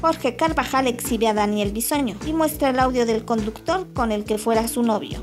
Jorge Carvajal exhibe a Daniel Bisoño y muestra el audio del conductor con el que fuera su novio.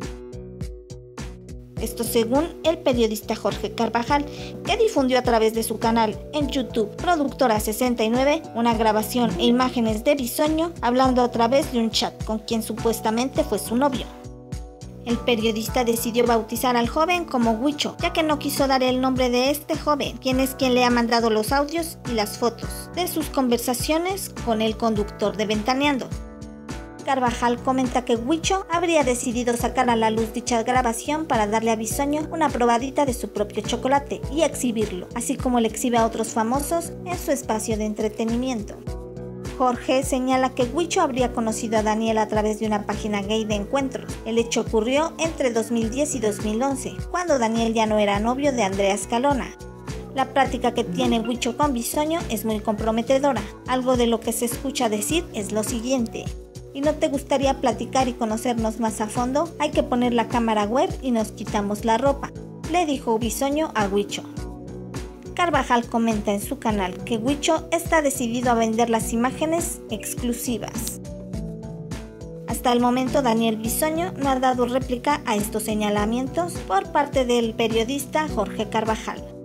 Esto según el periodista Jorge Carvajal, que difundió a través de su canal en YouTube Productora 69 una grabación e imágenes de Bisoño hablando a través de un chat con quien supuestamente fue su novio. El periodista decidió bautizar al joven como Huicho, ya que no quiso dar el nombre de este joven, quien es quien le ha mandado los audios y las fotos de sus conversaciones con el conductor de Ventaneando. Carvajal comenta que Huicho habría decidido sacar a la luz dicha grabación para darle a Bisoño una probadita de su propio chocolate y exhibirlo, así como le exhibe a otros famosos en su espacio de entretenimiento. Jorge señala que Huicho habría conocido a Daniel a través de una página gay de encuentros. El hecho ocurrió entre 2010 y 2011, cuando Daniel ya no era novio de Andrea Escalona. La práctica que tiene Huicho con Bisoño es muy comprometedora. Algo de lo que se escucha decir es lo siguiente: ¿y no te gustaría platicar y conocernos más a fondo? Hay que poner la cámara web y nos quitamos la ropa, le dijo Bisoño a Huicho. Carvajal comenta en su canal que Huicho está decidido a vender las imágenes exclusivas. Hasta el momento Daniel Bisoño no ha dado réplica a estos señalamientos por parte del periodista Jorge Carvajal.